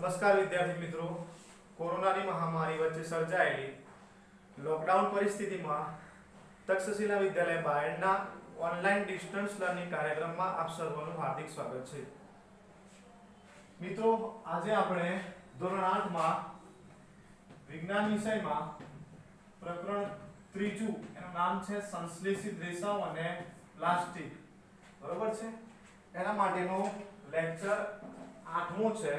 નમસ્કાર વિદ્યાર્થી મિત્રો, કોરોનાની મહામારી વચ્ચે સર્જાયેલી લોકડાઉન પરિસ્થિતિમાં તક્ષશિલા વિદ્યાલય બાયડના ઓનલાઈન ડિસ્ટન્સ લર્નિંગ કાર્યક્રમમાં આપ સર્વનું હાર્દિક સ્વાગત છે. મિત્રો, આજે આપણે ધોરણ 8 માં વિજ્ઞાન વિષયમાં પ્રકરણ 3 એનું નામ છે સંશ્લેષિત રેસાઓ અને પ્લાસ્ટિક. બરોબર છે? એના માટેનો લેક્ચર 8મો છે.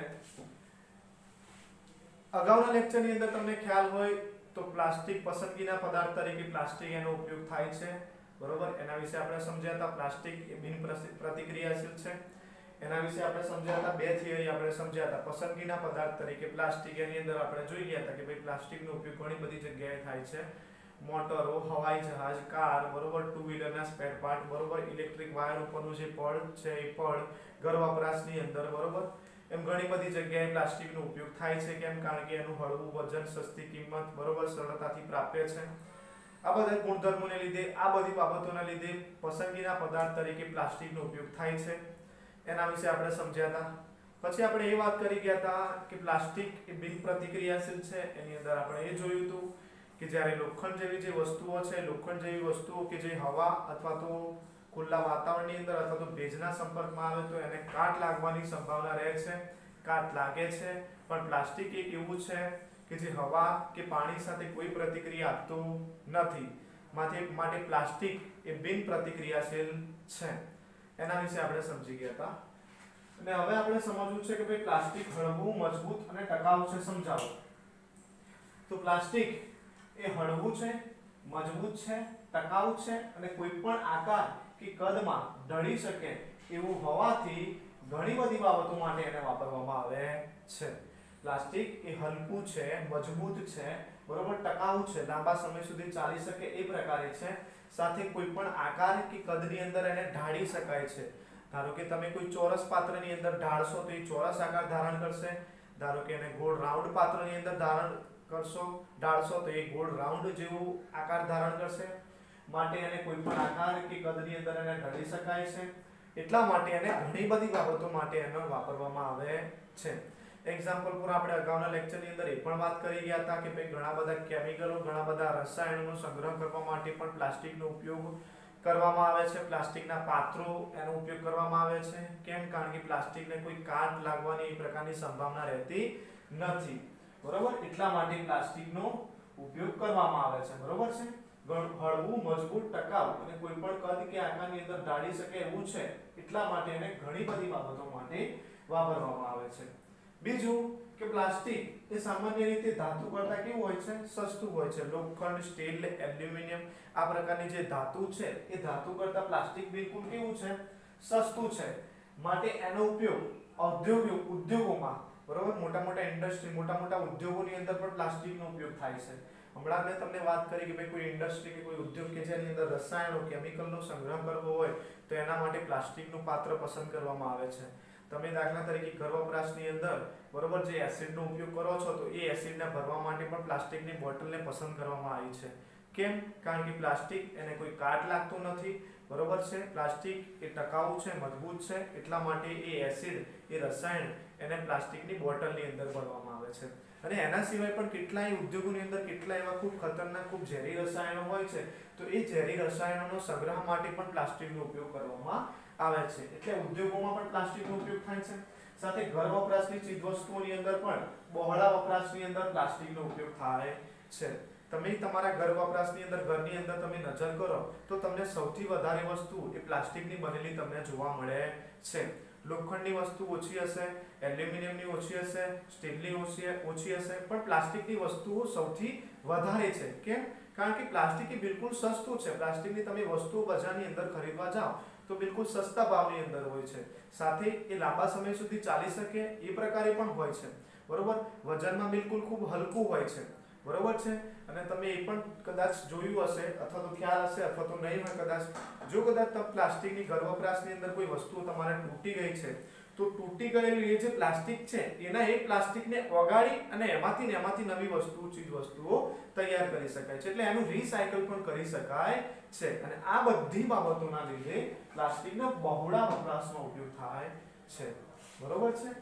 અગાઉના લેક્ચરની અંદર તમને ખ્યાલ હોય તો પ્લાસ્ટિક પસંદગીના પદાર્થ તરીકે પ્લાસ્ટિક એનો ઉપયોગ થાય છે. બરોબર? એના વિશે આપણે સમજ્યા હતા. પ્લાસ્ટિક એ બિન પ્રતિક્રિયાશીલ છે. એના વિશે આપણે સમજ્યા હતા. બે થિયરી આપણે સમજ્યા હતા. પસંદગીના પદાર્થ તરીકે પ્લાસ્ટિક, એની અંદર આપણે જોઈ ગયા હતા કે ભાઈ પ્લાસ્ટિકનો ઉપયોગ ઘણી બધી જગ્યાએ થાય છે. મોટરો, હવાઈ જહાજ, કાર, બરોબર, ટુ વ્હીલરના સ્પેર પાર્ટ, બરોબર, ઇલેક્ટ્રિક વાયર ઉપરનું જે પડ છે એ પડ, ઘર વપરાશની અંદર, બરોબર, એમ ઘણી બધી જગ્યાએ પ્લાસ્ટિકનો ઉપયોગ થાય છે. કેમ? કારણ કે એનું હળવું વજન, સસ્તી કિંમત, બરોબર, સરળતાથી પ્રાપ્ય છે. આ બધા ગુણધર્મોને લીધે, આ બધી બાબતોના લીધે પસંદગીના પદાર્થ તરીકે પ્લાસ્ટિકનો ઉપયોગ થાય છે. એના વિશે આપણે સમજ્યા હતા. પછી આપણે એ વાત કરી ગયા હતા કે પ્લાસ્ટિક એ બિન પ્રતિક્રિયાશીલ છે. એની અંદર આપણે એ જોયું હતું કે જ્યારે લોખંડ જેવી જે વસ્તુઓ છે, લોખંડ જેવી વસ્તુઓ કે જે હવા અથવા તો ખુલ્લા વાતાવરણની અંદર અથવા તો ભેજના સંપર્કમાં આવે તો એને કાટ લાગવાની સંભાવના રહે છે. કાટ લાગે છે. પણ પ્લાસ્ટિક એક એવું છે કે જે હવા કે પાણી સાથે કોઈ પ્રતિક્રિયા આપતું નથી. માટે પ્લાસ્ટિક એ બિન પ્રતિક્રિયાશીલ છે. એના વિશે આપણે સમજી ગયા હતા. અને હવે આપણે સમજવું છે કે ભાઈ પ્લાસ્ટિક હળવું, મજબૂત અને ટકાઉ છે. સમજાવો. તો પ્લાસ્ટિક એ હળવું છે, મજબૂત છે, ટકાઉ છે અને કોઈ પણ આકાર કે કદમાં ઢળી શકે એવું હોવાથી ઘણી બધી બાબતો માટે એને વાપરવામાં આવે છે. પ્લાસ્ટિક એ હલકું છે, મજબૂત છે, બરોબર, ટકાઉ છે, લાંબા સમય સુધી ચાલી શકે એ પ્રકારે છે. સાથે કોઈ પણ આકાર કે કદની અંદર એને ઢાળી શકાય છે. ધારો કે તમે કોઈ ચોરસ પાત્રની અંદર ઢાળશો તો એ ચોરસ આકાર ધારણ કરશે. ધારો કે એને ગોળ રાઉન્ડ પાત્રની અંદર ઢાળશો તો એ ગોળ રાઉન્ડ જેવું આકાર ધારણ કરશે. માટે એને કોઈ પણ આકાર કે કદની અંદર એને ઢાળી શકાય છે. એટલા માટે એને ઘણી બધી બાબતો માટે એનો વાપરવામાં આવે છે. એક્ઝામ્પલ પર આપણે અગાઉના લેક્ચરની અંદર એ પણ વાત કરી ગયા હતા કે ભાઈ ઘણા બધા કેમિકલો, ઘણા બધા રસાયણોનો સંગ્રહ કરવા માટે પણ પ્લાસ્ટિકનો ઉપયોગ કરવામાં આવે છે. પ્લાસ્ટિકના પાત્રો એનો ઉપયોગ કરવામાં આવે છે. કેમ? કારણ કે પ્લાસ્ટિકને કોઈ કાટ લાગવાની એ પ્રકારની સંભાવના રહેતી નથી. બરોબર? એટલા માટે પ્લાસ્ટિકનો ઉપયોગ કરવામાં આવે છે. બરોબર છે? હળવું, મજબૂત, ટકાઉ અને કોઈ પણ કદ કે આકારની અંદર ઢાળી શકે એવું છે. એટલા માટે એને ઘણી બધી બાબતો માટે વાપરવામાં આવે છે. બીજું કે પ્લાસ્ટિક એ સામાન્ય રીતે ધાતુ કરતા કેવું હોય છે? સસ્તું હોય છે. લોખંડ, સ્ટીલ, એલ્યુમિનિયમ આ પ્રકારની જે ધાતુ છે એ ધાતુ કરતા પ્લાસ્ટિક બિલકુલ કેવું છે? સસ્તું છે. માટે એનો ઉપયોગ ઉદ્યોગોમાં, બરોબર, મોટા ઇન્ડસ્ટ્રી, મોટા ઉદ્યોગોની અંદર પણ પ્લાસ્ટિકનો ઉપયોગ થાય છે. હમણાં મેં તમને વાત કરી કે ભાઈ કોઈ ઇન્ડસ્ટ્રી કે કોઈ ઉદ્યોગ કે જેની અંદર રસાયણો, કેમિકલનો સંગ્રહ કરવો હોય તો એના માટે પ્લાસ્ટિકનું પાત્ર પસંદ કરવામાં આવે છે. તમે દાખલા તરીકે ઘર વપરાશની અંદર, બરોબર, જે એસિડનો ઉપયોગ કરો છો તો એ એસિડને ભરવા માટે પણ પ્લાસ્ટિકની બોટલને પસંદ કરવામાં આવી છે. કેમ? કારણ કે પ્લાસ્ટિક એને કોઈ કાટ લાગતું નથી. બરોબર છે? પ્લાસ્ટિક એ ટકાઉ છે, મજબૂત છે. એટલા માટે એ એસિડ, એ રસાયણ એને પ્લાસ્ટિકની બોટલની અંદર ભરવામાં આવે છે. અને એના સિવાય પણ કેટલાય ઉદ્યોગોની અંદર કેટલા એવા ખૂબ ખતરનાક, ખૂબ ઝેરી રસાયણો હોય છે. તો એ ઝેરી રસાયણોનો સંગ્રહ માટે પણ પ્લાસ્ટિકનો ઉપયોગ કરવામાં આવે છે. એટલે ઉદ્યોગોમાં પણ પ્લાસ્ટિકનો ઉપયોગ થાય છે. સાથે ઘર વપરાશની ચીજવસ્તુઓની અંદર પણ, બહોળા વપરાશની અંદર પ્લાસ્ટિકનો ઉપયોગ થાય છે. તમે તમારા ઘર વપરાશની અંદર, ઘરની અંદર તમે નજર કરો તો તમને સૌથી વધારે વસ્તુ એ પ્લાસ્ટિકની બનેલી તમને જોવા મળે છે. લોખંડની વસ્તુ ઓછી હશે, એલ્યુમિનિયમની ઓછી હશે, સ્ટીલની ઓછી હશે, પણ પ્લાસ્ટિકની વસ્તુઓ સૌથી વધારે છે. કેમ? કારણ કે પ્લાસ્ટિક એ બિલકુલ સસ્તું છે. પ્લાસ્ટિકની તમે વસ્તુઓ બજારની અંદર ખરીદવા જાઓ તો બિલકુલ સસ્તા ભાવની અંદર હોય છે. સાથે એ લાંબા સમય સુધી ચાલી શકે એ પ્રકારે પણ હોય છે. બરોબર? વજનમાં બિલકુલ ખૂબ હલકું હોય છે. બરોબર છે? અને તમે એ પણ કદાચ જોયું હશે અથવા તો ખ્યાલ હશે અથવા તો નહીં હોય કદાચ, જો કદાચ પ્લાસ્ટિકની ઘર વપરાશની અંદર કોઈ વસ્તુ તમારે તૂટી ગઈ છે તો તૂટી ગયેલી એ જે પ્લાસ્ટિક છે એના એ પ્લાસ્ટિકને ઓગાળી અને એમાંથી નવી ચીજ વસ્તુઓ તૈયાર કરી શકાય છે. એટલે એનું રિસાયકલ પણ કરી શકાય છે. અને આ બધી બાબતોના લીધે પ્લાસ્ટિકના બહોળા વપરાશનો ઉપયોગ થાય છે. બરોબર છે?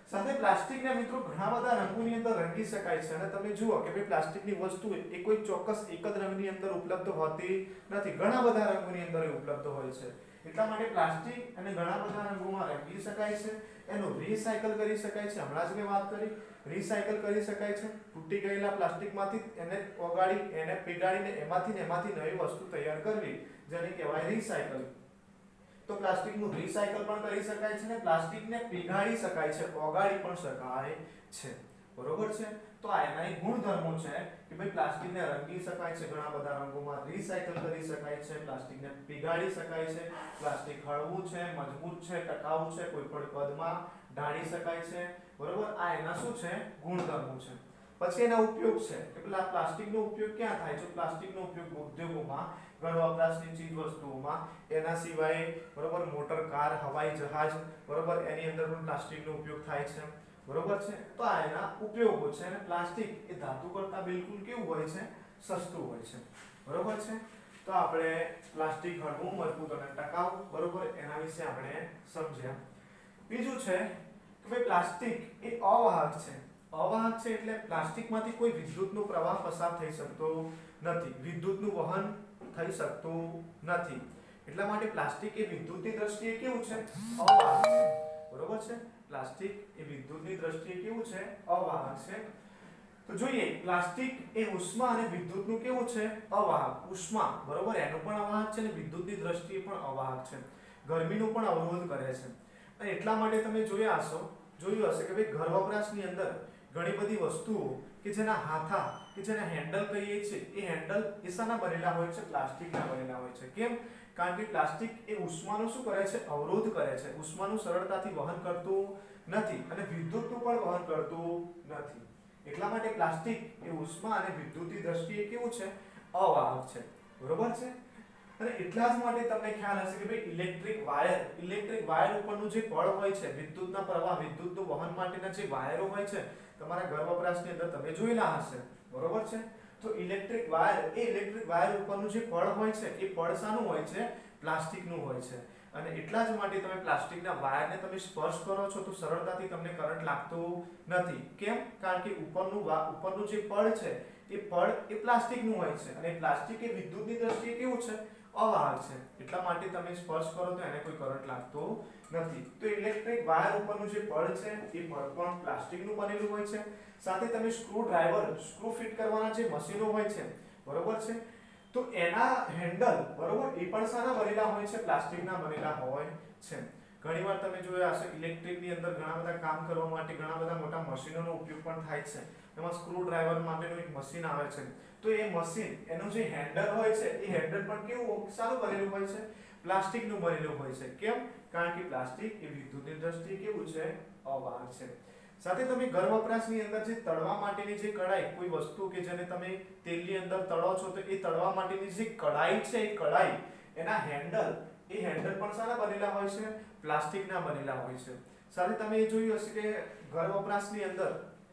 સાથે પ્લાસ્ટિકના મિત્રો ઘણા બધા રંગોની અંદર રંગી શકાય છે અને તમે જુઓ કે ભાઈ પ્લાસ્ટિકની વસ્તુ એ કોઈ ચોક્કસ એક જ રંગની અંદર ઉપલબ્ધ હોતી નથી, ઘણા બધા રંગોની અંદર ઉપલબ્ધ હોય છે. એટલા માટે પ્લાસ્ટિક અને ઘણા બધા રંગોમાં રંગી શકાય છે, એનું રીસાયકલ કરી શકાય છે. હમણાં જ મેં વાત કરી, રીસાયકલ કરી શકાય છે. તૂટી ગયેલા પ્લાસ્ટિકમાંથી એને ઓગાળી, એને પીગાળીને એમાંથી નવી વસ્તુ તૈયાર કરવી, જેને કહેવાય રીસાયકલ. તો પ્લાસ્ટિકનું રીસાયકલ પણ કરી શકાય છે ને પ્લાસ્ટિકને પીગાળી શકાય છે, ઓગાળી પણ શકાય છે. બરોબર છે? તો આ એના ગુણધર્મો છે કે ભાઈ પ્લાસ્ટિકને રંગી શકાય છે ઘણા બધા રંગોમાં, રીસાયકલ કરી શકાય છે, પ્લાસ્ટિકને પીગાળી શકાય છે, પ્લાસ્ટિક હળવું છે, મજબૂત છે, ટકાઉ છે, કોઈ પણ કદમાં ઢાળી શકાય છે. બરોબર? આ એના શું છે? ગુણધર્મો છે. પછી એના ઉપયોગ છે કે પેલા પ્લાસ્ટિકનો ઉપયોગ ક્યાં થાય છે? પ્લાસ્ટિકનો ઉપયોગ ઉદ્યોગોમાં, ઘર વપરાશની ચીજ વસ્તુઓમાં, એના સિવાય બરોબર મોટર કાર, હવાઈ જહાજ, બરોબર એની અંદર પણ પ્લાસ્ટિકનો ઉપયોગ થાય છે. બરોબર છે? તો આ એના ઉપયોગો છે. અને પ્લાસ્ટિક એ ધાતુ કરતા બિલકુલ કેવું હોય છે? સસ્તું હોય છે. બરોબર છે? તો આપણે પ્લાસ્ટિક હળવું, મજબૂત અને ટકાઉ, બરોબર એના વિશે આપણે સમજ્યા. બીજું છે કે ભાઈ પ્લાસ્ટિક એ અવાહક છે. અવાહક છે એટલે પ્લાસ્ટિકમાંથી કોઈ વિદ્યુતનો પ્રવાહ પસાર થઈ શકતો નથી, વિદ્યુતનું વહન થઈ શકતું નથી. એટલા માટે પ્લાસ્ટિક એ વિદ્યુતની દ્રષ્ટિએ કેવું છે? અવાહક છે. બરોબર છે? પ્લાસ્ટિક એ વિદ્યુતની દ્રષ્ટિએ કેવું છે? અવાહક છે. તો જોઈએ પ્લાસ્ટિક એ ઉષ્મા અને વિદ્યુતનું કેવું છે? અવાહક. ઉષ્મા બરોબર એનું પણ અવાહક છે અને વિદ્યુતની દ્રષ્ટિએ પણ અવાહક છે. ગરમીનો પણ અવરોધ કરે છે. અને એટલા માટે તમે જોયું હશે કે ભાઈ ઘર વપરાશની અંદર ઘણી બધી વસ્તુઓ કે જેના હાથા કે જેના હેન્ડલ કહીએ છીએ, એ હેન્ડલ એસાના બનેલા હોય છે? પ્લાસ્ટિકના બનેલા હોય છે. કેમ? કારણ કે પ્લાસ્ટિક એ ઉષ્માનું શું કરે છે? અવરોધ કરે છે. ઉષ્માનું સરળતાથી વહન કરતું નથી અને વિદ્યુતનું પણ વહન કરતું નથી. એટલા માટે પ્લાસ્ટિક એ ઉષ્મા અને વિદ્યુતની દ્રષ્ટિએ કેવું છે? અવાહક છે. બરોબર છે? અને એટલા જ માટે તમને ખ્યાલ હશે કે ભાઈ ઇલેક્ટ્રિક વાયર ઉપરનું જે પડ હોય છે, વિદ્યુતના પ્રવાહ, વિદ્યુતનું વહન માટેના જે વાયરો હોય છે, તમારા ઘર વપરાશની અંદર તમે જોયેલા હશે. બરોબર છે? તો ઇલેક્ટ્રિક વાયર ઉપરનું જે પડ હોય છે, એ પડ શાનું હોય છે? પ્લાસ્ટિકનું હોય છે. અને એટલા જ માટે તમે પ્લાસ્ટિકના વાયરને તમે સ્પર્શ કરો છો તો સરળતાથી તમને કરંટ લાગતો નથી. કેમ? કારણ કે ઉપરનું જે પડ છે, એ પડ એ પ્લાસ્ટિકનું હોય છે અને પ્લાસ્ટિક એ વિદ્યુતની દ્રષ્ટિએ કેવું છે? અવાહક છે. એટલા માટે તમે સ્પર્શ કરો તો એને કોઈ કરંટ લાગતો નથી. તો ઇલેક્ટ્રિક વાયર ઉપરનું જે પડ છે, એ પડ પણ પ્લાસ્ટિકનું બનેલું હોય છે. સાથે તમે સ્ક્રૂ ફિટ કરવાના જે મશીનો હોય છે, બરોબર છે, તો એના હેન્ડલ બરોબર એ પણ શાના બનેલા હોય છે? પ્લાસ્ટિકના બનેલા હોય છે. ઘણીવાર તમે જોયા હશે ઇલેક્ટ્રિકની અંદર ઘણા બધા કામ કરવા માટે ઘણા બધા મોટા મશીનોનો ઉપયોગ પણ થાય છે. એમાં સ્ક્રૂ ડ્રાઈવર માટેનું એક મશીન આવે છે. તો એ મશીન એનું જે હેન્ડલ હોય છે, એ હેન્ડલ પણ કેવું શાનું બનેલું હોય છે? પ્લાસ્ટિકનું બનેલું હોય છે. કેમ? કારણ કે પ્લાસ્ટિક એ વિદ્યુતની દ્રષ્ટિએ કેવું છે? અવાહક છે. સાથે તમે ઘર વપરાશની અંદર જે તળવા માટેની જે કડાઈ, કોઈ વસ્તુ કે જેને તમે તેલની અંદર તળો છો, તો એ તળવા માટેની જે કડાઈ છે, એ કડાઈ એના હેન્ડલ પણ શાના બનેલા હોય છે? પ્લાસ્ટિકના બનેલા હોય છે. સાથે તમે એ જોયું હશે કે ઘર વપરાશની અંદર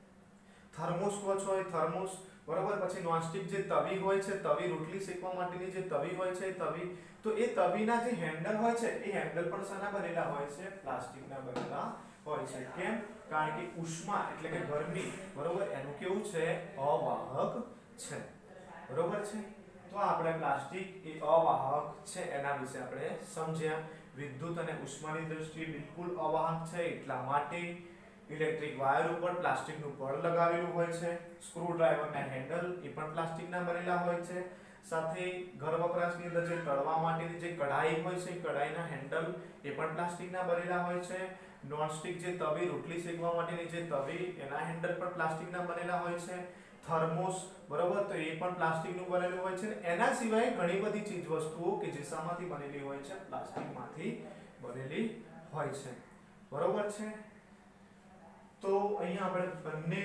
થર્મોસ કહો એ થર્મોસ, બરોબર, પછી નોનસ્ટિક જે તવી હોય છે, તવી રોટલી શેકવા માટેની જે તવી હોય છે, એ તવી, તો એ તવીના જે હેન્ડલ હોય છે, એ હેન્ડલ પણ શાના બનેલા હોય છે? પ્લાસ્ટિકના બનેલા હોય છે. કેમ? કારણ કે ઉષ્મા એટલે કે ગરમી, બરોબર, એનું કેવું છે? અવાહક છે. બરોબર છે? તો આપણે પ્લાસ્ટિક એ અવાહક છે એના વિશે આપણે સમજ્યા. વિદ્યુત અને ઉષ્માની દ્રષ્ટિએ બિલકુલ અવાહક છે. એટલા માટે ઇલેક્ટ્રિક વાયર ઉપર પ્લાસ્ટિકનું પડ લગાવેલું હોય છે. સ્ક્રૂ ડ્રાઈવરના હેન્ડલ એ પણ પ્લાસ્ટિકના બનેલા હોય છે. સાથે ઘર વપરાશની અંદર જે તળવા માટેની જે કઢાઈ હોય છે, કઢાઈના હેન્ડલ એ પણ પ્લાસ્ટિકના બનેલા હોય છે. નોનસ્ટિક જે તવી, રોટલી શેકવા માટેની જે તવી, એના હેન્ડલ પણ પ્લાસ્ટિકના બનેલા હોય છે. થર્મોસ, બરોબર, તો એ પણ પ્લાસ્ટિકનું બનેલું હોય છે. એના સિવાય ઘણી બધી ચીજ વસ્તુઓ કે જે શામાંથી બનેલી હોય છે? પ્લાસ્ટિકમાંથી બનેલી હોય છે. બરોબર છે? તો અહીંયા આપણે બંને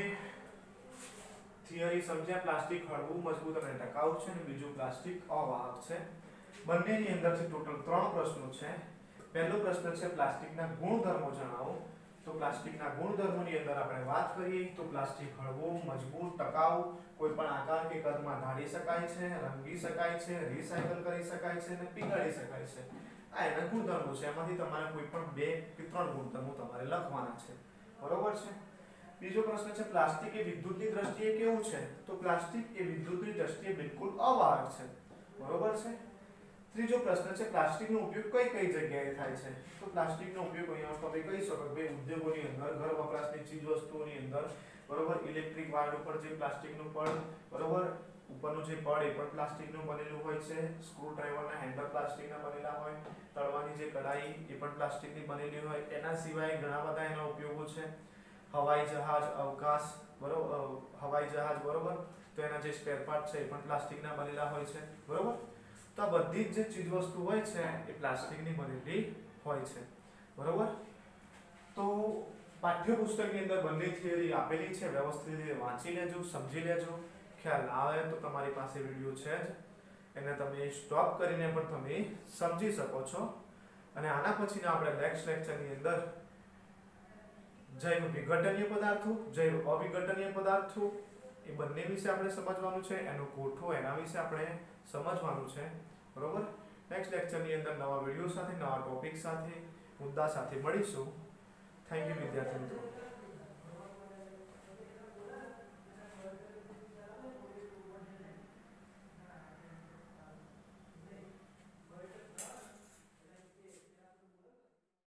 થિયરી સમજ્યા. પ્લાસ્ટિક હળવું, મજબૂત અને ટકાઉ છે અને બીજું પ્લાસ્ટિક અવાહક છે. બંનેની અંદરથી ટોટલ 3 પ્રશ્નો છે. પહેલો પ્રશ્ન છે પ્લાસ્ટિકના ગુણધર્મો જણાવો. તો પ્લાસ્ટિકના ગુણધર્મોની અંદર આપણે વાત કરીએ તો પ્લાસ્ટિક હળવું, મજબૂત, ટકાઉ, કોઈ પણ આકાર કે કદમાં ઢાળી શકાય છે, રંગી શકાય છે, રીસાયકલ કરી શકાય છે અને પીગાળી શકાય છે. આ એના ગુણધર્મો છે. એમાંથી તમારે કોઈ પણ 2 કે 3 ગુણધર્મો તમારે લખવાના છે. બરોબર છે. બીજો પ્રશ્ન છે પ્લાસ્ટિક એ વિદ્યુતની દ્રષ્ટિએ કેવું છે? તો પ્લાસ્ટિક એ વિદ્યુતની દ્રષ્ટિએ બિલકુલ અવાહક છે. બરોબર છે. ત્રીજો પ્રશ્ન છે પ્લાસ્ટિકનો ઉપયોગ કઈ કઈ જગ્યાએ થાય છે? તો પ્લાસ્ટિકનો ઉપયોગ અહીંયા તમે કહી શકો કે ભાઈ ઉદ્યોગોની અંદર, ઘર વપરાશની ચીજ વસ્તુઓની અંદર, બરોબર, ઇલેક્ટ્રિક વાયર ઉપર જે પ્લાસ્ટિકનું પડ, બરોબર, ઉપરનું જે પડ એ પણ પ્લાસ્ટિકનું બનેલું હોય છે, સ્ક્રૂ ડ્રાઈવરના હેન્ડલ પ્લાસ્ટિકના બનેલા હોય, તળવાની જે કડાઈ એ પણ પ્લાસ્ટિકની બનેલી હોય. એના સિવાય ઘણા બધા એના ઉપયોગો છે. હવાઈ જહાજ, અવકાશ, બરોબર, હવાઈ જહાજ, બરોબર, તો એના જે સ્પેર પાર્ટ છે એ પણ પ્લાસ્ટિકના બનેલા હોય છે. બરોબર. તો આ બધી જ જે ચીજ વસ્તુ હોય છે એ પ્લાસ્ટિકની બનેલી હોય છે. બરોબર. તો પાઠ્યપુસ્તકની અંદર બંને થિયરી આપેલી છે, વ્યવસ્થિત રીતે વાંચી લેજો, સમજી લેજો. ખ્યાલ ના આવે તો તમારી પાસે વિડિયો છે જ, એને તમે સ્ટોપ કરીને પણ તમે સમજી શકો છો. અને આના પછીના આપણે નેક્સ્ટ લેક્ચરની અંદર જૈવ વિઘટનીય પદાર્થો, જૈવ અવિઘટનીય પદાર્થો એ બંને વિશે આપણે સમજવાનું છે. એનો કોઠો, એના વિશે આપણે સમજવાનું છે. બરોબર. નેક્સ્ટ લેક્ચરની અંદર નવા વિડિયો સાથે, નવા ટોપિક સાથે, મુદ્દા સાથે મળીશું. થેન્ક યુ વિદ્યાર્થી મિત્રો.